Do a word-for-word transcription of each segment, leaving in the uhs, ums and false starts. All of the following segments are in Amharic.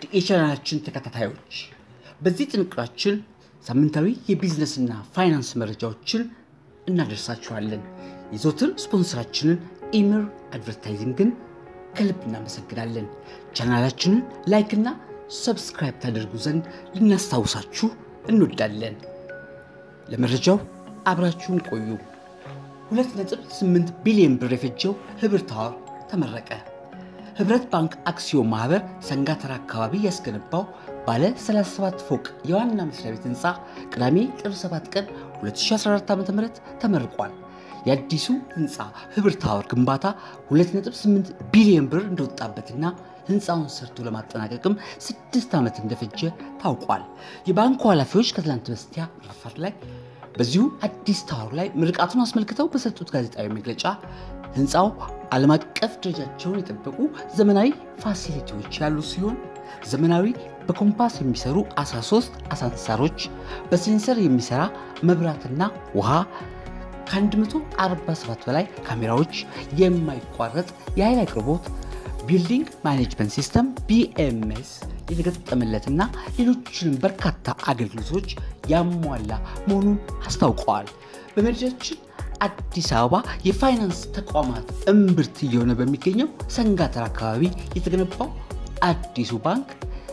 የቻናላችን ተከታታዮች በዚህ ጥንቅራችን ሳምንታዊ የቢዝነስና ፋይናንስ መረጃዎችን እናደርሳችኋለን። የዘወትር ስፖንሰራችንን ኢመር አድቨርታይዚንግን ከልብ እናመሰግናለን። ቻናላችንን ላይክ እና ሰብስክራይብ ታደርጉ ዘንድ ልናስታውሳችሁ እንወዳለን። ለመረጃው አብራችሁን ቆዩ። ሁለት ነጥብ ስምንት ቢሊዮን ብር የፈጀው ህብር ታወር ተመረቀ። ህብረት ባንክ አክሲዮን ማህበር ሰንጋተራ አካባቢ ያስገነባው ባለ ሰላሳ ሰባት ፎቅ የዋና መስሪያ ቤት ህንጻ ቅዳሜ ጥር ሰባት ቀን ሁለት ሺህ አስራ አራት ዓ.ም ተመርቋል። የአዲሱ ህንጻ ህብር ታወር ግንባታ ሁለት ነጥብ ስምንት ቢሊዮን ብር እንደወጣበትና ህንጻውን ሰርቶ ለማጠናቀቅም ስድስት ዓመት እንደፈጀ ታውቋል። የባንኩ ኃላፊዎች ከትላንት በስቲያ ረፋድ ላይ በዚሁ አዲስ ታወር ላይ ምርቃቱን አስመልክተው በሰጡት ጋዜጣዊ መግለጫ ህንጻው ዓለም አቀፍ ደረጃቸውን የጠበቁ ዘመናዊ ፋሲሊቲዎች ያሉ ሲሆን ዘመናዊ በኮምፓስ የሚሰሩ አስራ ሶስት አሳንሰሮች፣ በሴንሰር የሚሰራ መብራትና ውሃ፣ ከ147 በላይ ካሜራዎች፣ የማይቋረጥ የኃይል አቅርቦት፣ ቢልዲንግ ማኔጅመንት ሲስተም ቢኤምኤስ የተገጠመለትና ሌሎችንም በርካታ አገልግሎቶች ያሟላ መሆኑን አስታውቀዋል። በመዲናችን አዲስ አበባ የፋይናንስ ተቋማት እምብርት እየሆነ በሚገኘው ሰንጋተራ አካባቢ የተገነባው አዲሱ ባንክ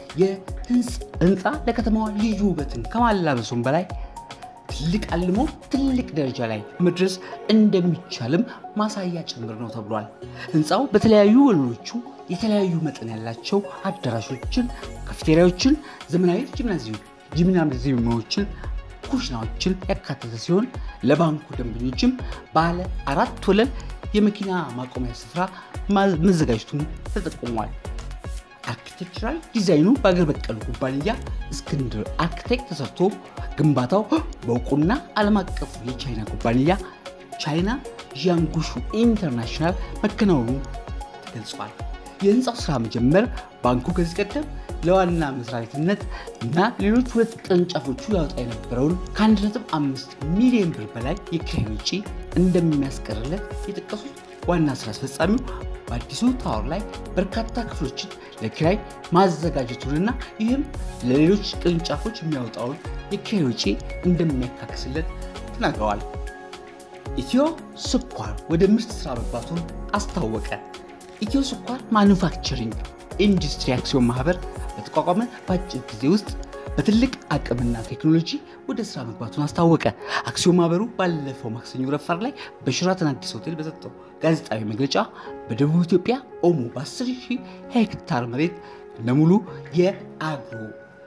የህንጻ ለከተማዋ ልዩ ውበትን ከማላበሱም በላይ ትልቅ አልሞ ትልቅ ደረጃ ላይ መድረስ እንደሚቻልም ማሳያ ጭምር ነው ተብሏል። ህንጻው በተለያዩ ወለሎቹ የተለያዩ መጠን ያላቸው አዳራሾችን፣ ካፌቴሪያዎችን፣ ዘመናዊ ጂምናዚየም ጂምናዚየሞችን፣ ኩሽናዎችን ያካተተ ሲሆን ለባንኩ ደንበኞችም ባለ አራት ወለል የመኪና ማቆሚያ ስፍራ መዘጋጀቱን ተጠቁሟል። አርኪቴክቸራል ዲዛይኑ በአገር በቀል ኩባንያ እስክንድር አርኪቴክት ተሰርቶ ግንባታው በእውቁና ዓለም አቀፍ የቻይና ኩባንያ ቻይና ጂያንጉሹ ኢንተርናሽናል መከናወኑ ተገልጿል። የህንጻው ስራ መጀመር ባንኩ ከዚህ ቀደም ለዋና መስሪያ ቤትነት እና ሌሎች ሁለት ቅርንጫፎቹ ያወጣ የነበረውን ከአንድ ነጥብ አምስት ሚሊዮን ብር በላይ የኪራይ ወጪ እንደሚያስቀርለት የጠቀሱት ዋና ስራ አስፈጻሚው በአዲሱ ታወር ላይ በርካታ ክፍሎችን ለኪራይ ማዘጋጀቱንና ይህም ለሌሎች ቅርንጫፎች የሚያወጣውን የኪራይ ወጪ እንደሚያካክስለት ተናግረዋል። ኢትዮ ስኳር ወደ ምርት ስራ መግባቱን አስታወቀ። ኢትዮ ስኳር ማኑፋክቸሪንግ ኢንዱስትሪ አክሲዮን ማህበር በተቋቋመ በአጭር ጊዜ ውስጥ በትልቅ አቅምና ቴክኖሎጂ ወደ ስራ መግባቱን አስታወቀ። አክሲዮን ማህበሩ ባለፈው ማክሰኞ ረፋድ ላይ በሽራተን አዲስ ሆቴል በሰጠው ጋዜጣዊ መግለጫ በደቡብ ኢትዮጵያ ኦሞ በአስር ሺህ ሄክታር መሬት ለሙሉ የአግሮ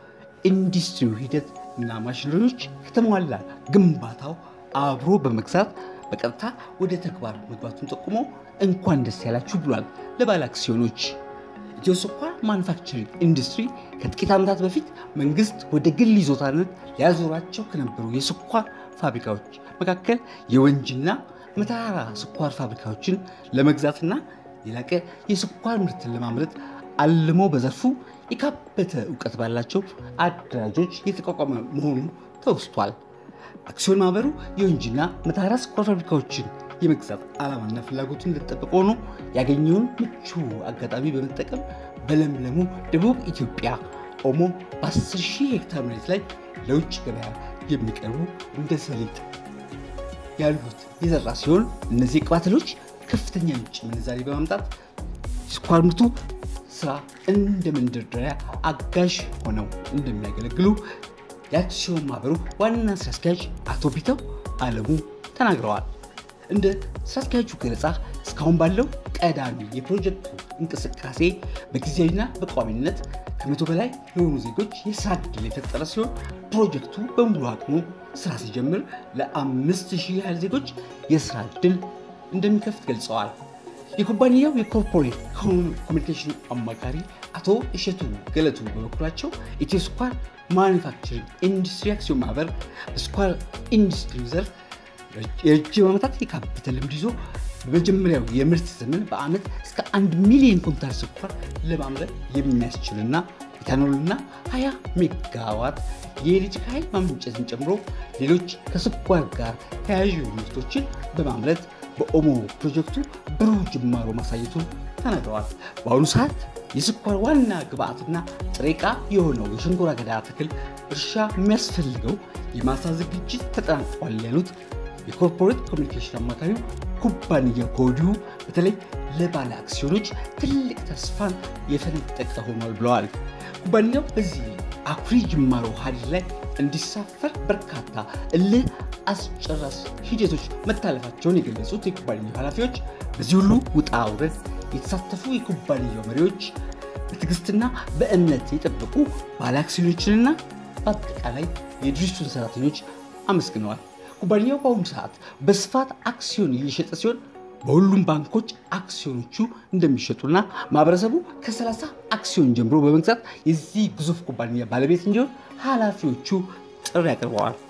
ኢንዱስትሪ ሂደት እና ማሽነሪዎች ከተሟላ ግንባታው አብሮ በመግዛት በቀጥታ ወደ ተግባር መግባቱን ጠቁሞ እንኳን ደስ ያላችሁ ብሏል። ለባለ አክሲዮኖች ኢትዮ ስኳር ማኑፋክቸሪንግ ኢንዱስትሪ ከጥቂት ዓመታት በፊት መንግስት ወደ ግል ይዞታነት ሊያዞራቸው ከነበሩ የስኳር ፋብሪካዎች መካከል የወንጂና መተሃራ ስኳር ፋብሪካዎችን ለመግዛትና የላቀ የስኳር ምርትን ለማምረት አልሞ በዘርፉ የካበተ ዕውቀት ባላቸው አደራጆች የተቋቋመ መሆኑ ተወስቷል። አክሲዮን ማህበሩ የወንጂና መተሃራ ስኳር ፋብሪካዎችን የመግዛት ዓላማና ፍላጎቱን እንደተጠበቀ ሆኖ ያገኘውን ምቹ አጋጣሚ በመጠቀም በለምለሙ ደቡብ ኢትዮጵያ ኦሞ በአስር ሺህ ሄክታር መሬት ላይ ለውጭ ገበያ የሚቀርቡ እንደ ሰሊጥ ያሉት የዘራ ሲሆን እነዚህ ቅባቶች ከፍተኛ ምርት ምንዛሪ በማምጣት ስኳር ምርቱ ስራ እንደ መንደርደሪያ አጋዥ ሆነው እንደሚያገለግሉ የአክሲዮን ማህበሩ ዋና ስራ አስኪያጅ አቶ ቢተው አለሙ ተናግረዋል። እንደ ስራ አስኪያጁ ገለጻ እስካሁን ባለው ቀዳሚ የፕሮጀክቱ እንቅስቃሴ በጊዜያዊና በቋሚነት ከመቶ በላይ የሆኑ ዜጎች የስራ ዕድል የፈጠረ ሲሆን ፕሮጀክቱ በሙሉ አቅሙ ስራ ሲጀምር ለአምስት ሺህ ያህል ዜጎች የስራ ዕድል እንደሚከፍት ገልጸዋል። የኩባንያው የኮርፖሬት ኮሚኒኬሽን አማካሪ አቶ እሸቱ ገለቱ በበኩላቸው ኢትዮ ስኳር ማኑፋክቸሪንግ ኢንዱስትሪ አክሲዮን ማህበር በስኳር ኢንዱስትሪ ዘርፍ የረጅም ዓመታት የካበተ ልምድ ይዞ በመጀመሪያው የምርት ዘመን በአመት እስከ አንድ ሚሊዮን ኩንታል ስኳር ለማምረት የሚያስችልና ኢታኖልና ሃያ ሜጋዋት የኤሌክትሪክ ኃይል ማመንጨትን ጨምሮ ሌሎች ከስኳር ጋር ተያያዥ ምርቶችን በማምረት በኦሞ ፕሮጀክቱ ብሩህ ጅማሮ ማሳየቱን ተናግረዋል። በአሁኑ ሰዓት የስኳር ዋና ግብአትና ጥሬ ዕቃ የሆነው የሸንኮራ አገዳ ተክል እርሻ የሚያስፈልገው የማሳ ዝግጅት ተጠናቋል ያሉት የኮርፖሬት ኮሚኒኬሽን አማካሪው ኩባንያው ከወዲሁ በተለይ ለባለ አክሲዮኖች ትልቅ ተስፋን የፈነጠቀ ሆኗል ብለዋል። ኩባንያው በዚህ አኩሪ ጅማሮ ሀዲድ ላይ እንዲሳፈር በርካታ እልህ አስጨራሽ ሂደቶች መታለፋቸውን የገለጹት የኩባንያው ኃላፊዎች በዚህ ሁሉ ውጣ ውረድ የተሳተፉ የኩባንያው መሪዎች በትዕግስትና በእምነት የጠበቁ ባለ አክሲዮኖችንና በአጠቃላይ የድርጅቱን ሰራተኞች አመስግነዋል። ኩባንያው በአሁኑ ሰዓት በስፋት አክሲዮን እየሸጠ ሲሆን በሁሉም ባንኮች አክሲዮኖቹ እንደሚሸጡና ማህበረሰቡ ከ30 አክሲዮን ጀምሮ በመግዛት የዚህ ግዙፍ ኩባንያ ባለቤት እንዲሆን ኃላፊዎቹ ጥሪ አቅርበዋል።